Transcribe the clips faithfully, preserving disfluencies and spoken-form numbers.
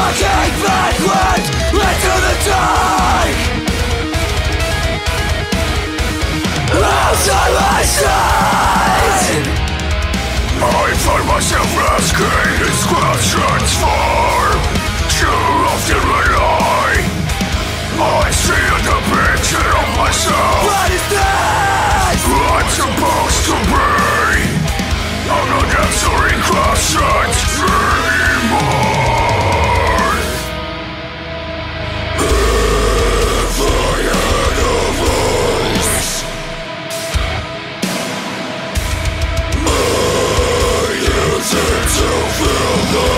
walking backwards into the dark. Outside my sight, I find myself asking these questions for too often rely. I see a depiction of myself. What is this? I'm supposed to be. I'm not answering questions anymore. If I had a voice, I use it to fill the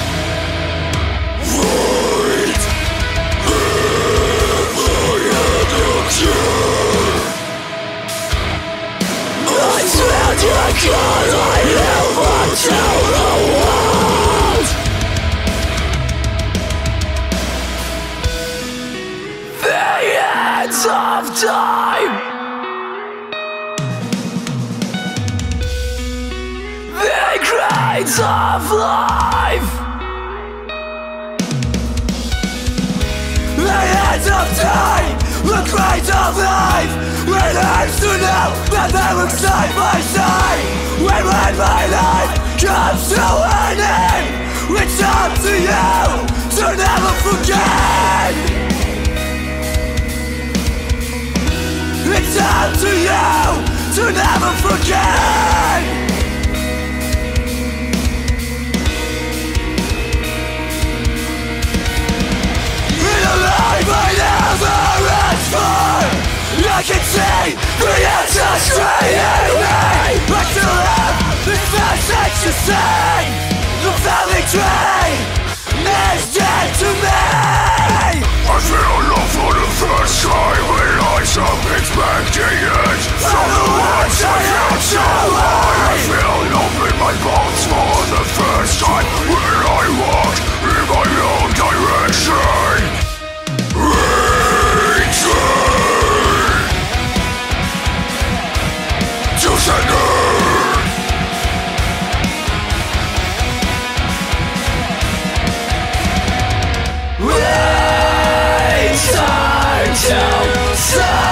void. If I had a cure, I swear to God I never tell the world. The end of time, the grades of life, the end of time, the grades of life. When I hurts to know that they work side by side. When, when my life comes to an end, it's up to you to never forget. It's up to you to never forget. In a life I never asked for, I can see the answer straight in me. I still have this message to say. The family tree is dead to me. I feel love for the first time when I stopped expecting it. From the ones I felt so high, I feel love in my bones for the first time when I walked in my own direction. Return to